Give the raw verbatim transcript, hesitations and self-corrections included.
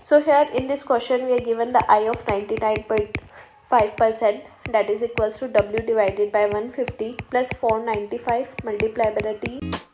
So here in this question we are given the I of ninety-nine point five percent, that is equals to W divided by one hundred fifty plus four hundred ninety-five multiplied by the T